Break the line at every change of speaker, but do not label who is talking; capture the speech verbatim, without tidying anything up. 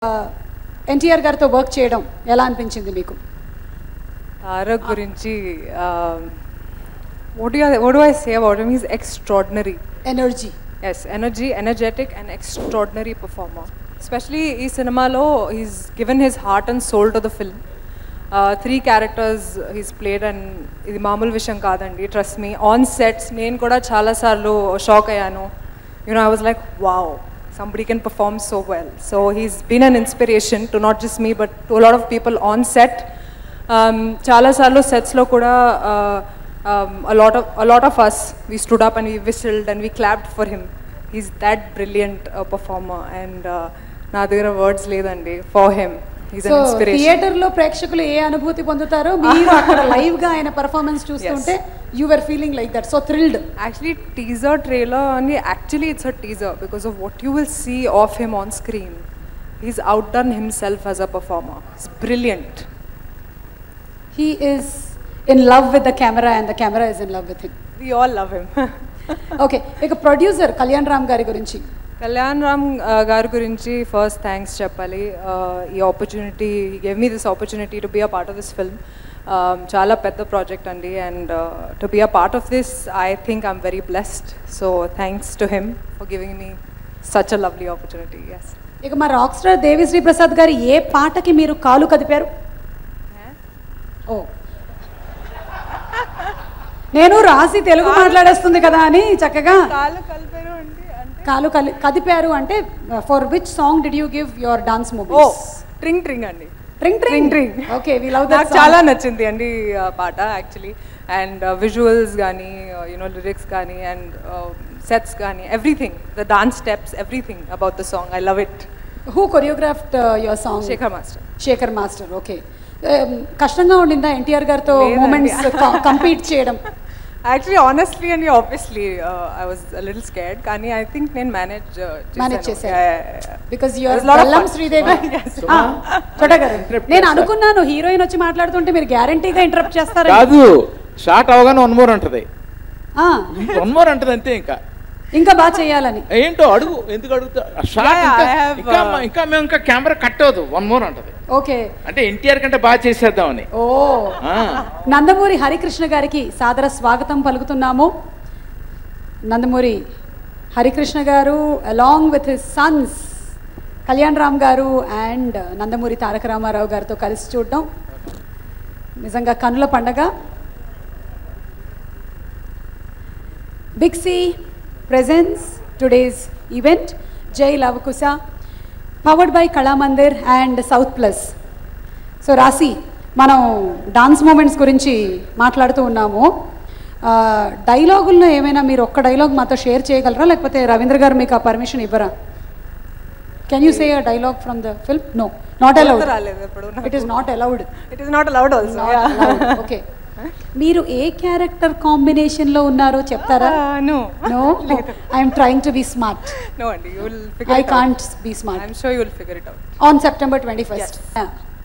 ఎన్టీఆర్ గారితో వర్క్ చేయడం ఎలా అనిపించింది మీకు?
తారక్ గురించి what do you what do I say about him? He's extraordinary.
Energy.
Yes, energy, energetic and extraordinary performer. Especially ee cinema lo he's given his heart and soul to the film. Uh, three characters he's played and idi maamul visham kadandi, trust me. On sets nenu kuda chaala sarlu shock ayanu. You know, I was like, wow, somebody can perform so well. So he's been an inspiration to not just me but to a lot of people on set. Um, chaala sarlu sets lo kuda uh, um, a lot of a lot of us we stood up and we whistled and we clapped for him. He's that brilliant uh, performer and na దగ్గర words ledandi for him. He's an inspiration.
So theater lo ప్రేక్షకులు ఏ అనుభూతి పొందుతారో మీరు అక్కడ live గా ఆయన performance చూస్తుంటే you were feeling like that, so thrilled.
Actually teaser trailer only, actually it's a teaser because of what you will see of him on screen. He's outdone himself as a performer. He's brilliant.
He is in love with the camera and the camera is in love with him.
We all love him.
Okay, ఇక producer Kalyan Ram గారి గురించి.
కళ్యాణ్ రామ్ గారి గురించి first thanks చెప్పాలి. ఈ opportunity he gave me this opportunity to be a part of this film. చాలా పెద్ద project అండి and to be a part of this I think I'm very blessed. So thanks to him for giving me such a lovely opportunity. Yes.
ఇక మా rock star Devi Sri Prasad గారు ఏ పాటకి మీరు కాలు కదిపారు? ఓ, నేను రాసి తెలుగు మాట్లాడేస్తుంది కదా అని చక్కగా
కాలు కలిపారు అంటే
కాలు కలి కదిపారు అంటే for which song did you give your dance movie?
Oh, ట్రింగ్ ట్రింగ్ అండి.
ట్రింగ్ ట్రింగ్ ట్రింగ్. Okay, we love that.
నాకు చాలా నచ్చింది అండి పాట యాక్చువల్లీ. అండ్ విజువల్స్ కానీ యూనో లిరిక్స్ కానీ అండ్ సెట్స్ కానీ everything, the dance steps, everything about the song. I love it.
Who choreographed your song?
Shekhar master.
Shekhar master. Okay, కష్టంగా ఉండిందా ఎన్టీఆర్ గారితో మూమెంట్స్ కంపీట్ చేయడం?
యాక్చువల్లీ ఆనెస్ట్లీ అండి obviously I was a little scared, కానీ I think నేను manage
manage చేశాను because you are బెల్లం శ్రీదేవి. చూడగారు నేను అనుకున్నాను హీరోయిన్ వచ్చి మాట్లాడుతుంటే మీరు గ్యారంటీగా ఇంటరప్ట్ చేస్తారు.
కాదు, షార్ట్ అవగానే వన్ మోర్ అంటది. వన్ మోర్ అంటది అంతే. ఇంకా
ఇంకా బాగా చేయాలని
ఏంటో అడుగు. ఎందుకు అడుగుతా? ఇంకా ఇంకా మేము ఇంకా కెమెరా కట్ అవ్వదు, వన్ మోర్ అంటది.
ఓకే,
అంటే ఎన్టీఆర్ కంటే బాగా చేసేద్దామని.
ఓ, నందమూరి హరికృష్ణ గారికి సాదర స్వాగతం పలుకుతున్నాము. నందమూరి హరికృష్ణ గారు along with his sons Kalyan Ram గారు అండ్ నందమూరి తారక రామారావు గారితో కలిసి చూడడం నిజంగా కనుల పండగ. Big C presents today's event, Jai Lavakusa, powered by Kalamandir and South Plus. So Rasi, మనం డాన్స్ మూమెంట్స్ గురించి మాట్లాడుతూ ఉన్నాము. డైలాగుల్లో ఏమైనా మీరు ఒక్క డైలాగ్ మాతో షేర్ చేయగలరా, లేకపోతే రవీంద్ర గారు మీకు ఆ పర్మిషన్ ఇవ్వరా? Can you say a dialogue from the film? No, not allowed. It is not allowed.
It is not allowed also.
Okay, మీరు ఏ క్యారెక్టర్ కాంబినేషన్ లో ఉన్నారో చెప్తారా?
No
no, I am trying to be smart.
No అండి, you will figure
I
it out.
Can't be smart.
I am sure you will figure it out
on September twenty first.